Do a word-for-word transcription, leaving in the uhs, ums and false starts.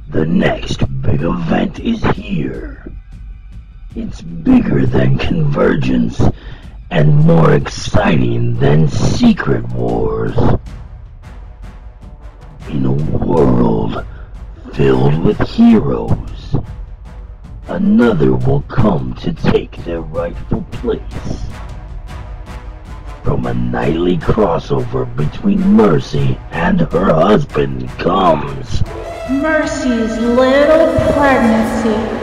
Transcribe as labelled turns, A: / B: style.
A: The next big event is here. It's bigger than Convergence and more exciting than Secret Wars. In a world filled with heroes, another will come to take their rightful place. From a nightly crossover between Mercy and her husband comes
B: Mercy's Little Pregnancy.